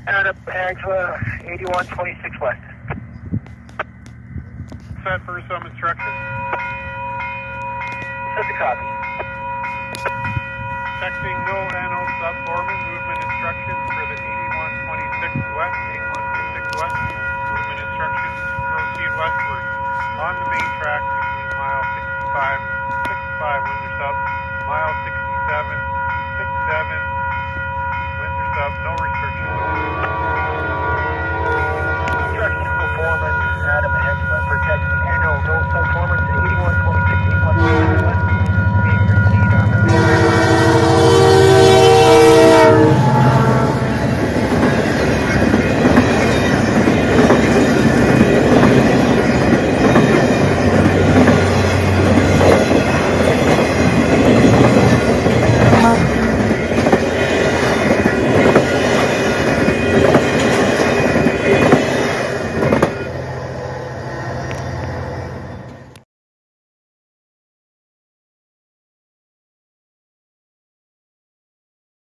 Out of Angela, 8126 West. Set for some instructions. Set the copy. Texting no and no sub.